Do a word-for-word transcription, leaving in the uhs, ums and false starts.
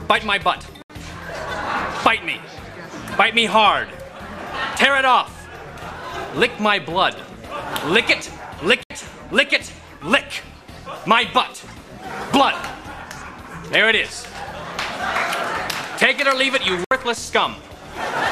Bite my butt. Bite me. Bite me hard. Tear it off. Lick my blood. Lick it, lick it, lick it, lick my butt. Blood. There it is. Take it or leave it, you worthless scum.